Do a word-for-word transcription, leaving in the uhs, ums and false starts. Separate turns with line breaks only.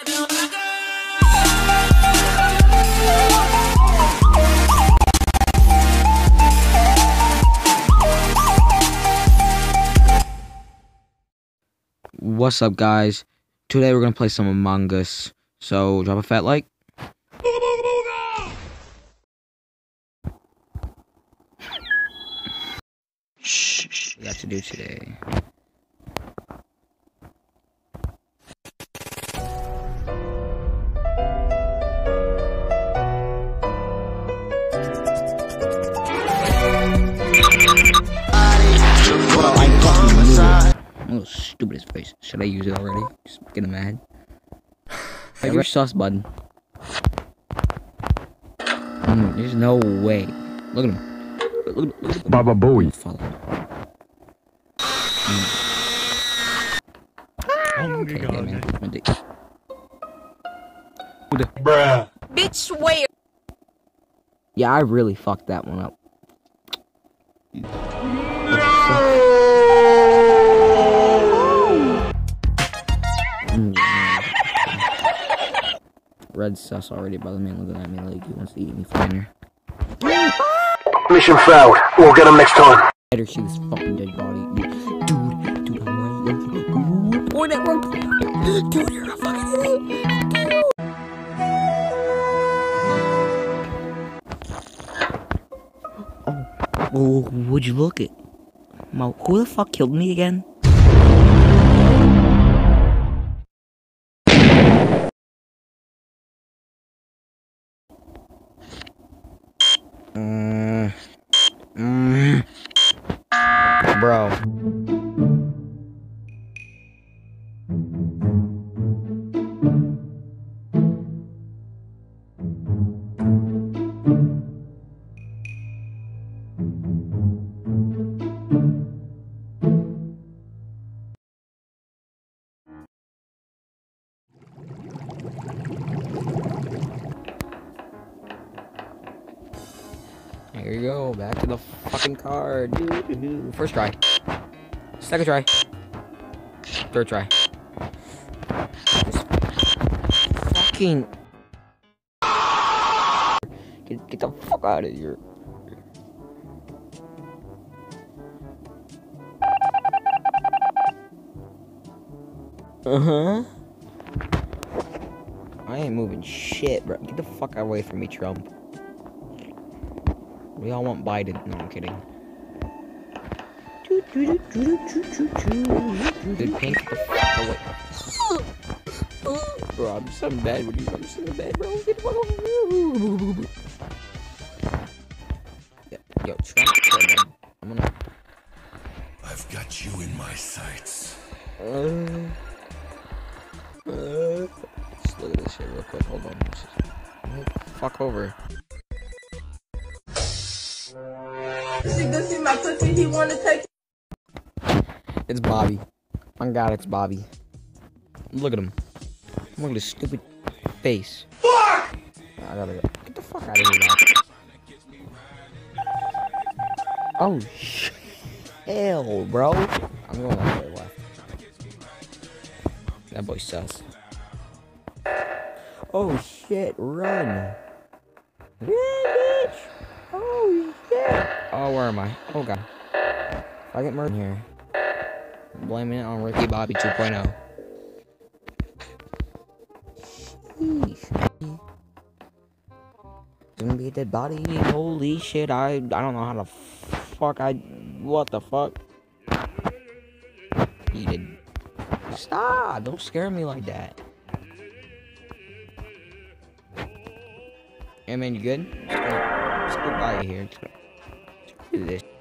What's up, guys? Today we're gonna play some Among Us. So drop a fat like. Shh, shh, we got to do today. Oh, stupid as face. Should I use it already? Just get him mad. Have your sus button. Mm, there's no way. Look at him. Look, look, look at him.
Baba Booey.
Follow. Mm. Okay, yeah, man. My dick.
Bruh.
Bitch, swear.
Yeah, I really fucked that one up. Red sus already, brother. Man looking at me like he wants to eat me from here.
Mission failed. We'll get him next time.
Better see this fucking dead body. Dude, dude, I'm right. Boy, that rope. Dude, you're a fucking idiot. Dude. Oh, oh, would you look at? Mo, who the fuck killed me again? Mm. Mm. Bro. Here we go, back to the fucking car. First try. Second try. Third try. Just fucking... Get, get the fuck out of here. Uh-huh. I ain't moving shit, bro. Get the fuck away from me, Trump. We all want Biden. No, I'm kidding. Dude, pink, get the fuck away. Bro, I'm so bad when you I'm so bad, bro. Get the fuck away. Yo, yo, Trump, I'm gonna...
I've got you in my sights.
Uh, uh, just look at this shit real quick. Hold on. Just, fuck over.
She can see my pussy, he wanna take.
It's Bobby. My God, it's Bobby. Look at him. Look at his stupid face. Fuck! I gotta go. Get the fuck out of here now. Oh, sh hell, bro. I'm going all the way left. That boy sus. Oh, shit. Run. Yeah, bitch. Oh, shit. Oh, where am I? Oh, God. If I get murdered here, I'm blaming it on Ricky Bobby two point oh. Sheesh. Gonna be a dead body. Holy shit. I, I don't know how the fuck I... What the fuck? He did. Stop. Don't scare me like that. Hey, man, you good? Let's go, let's go by here. Look at this.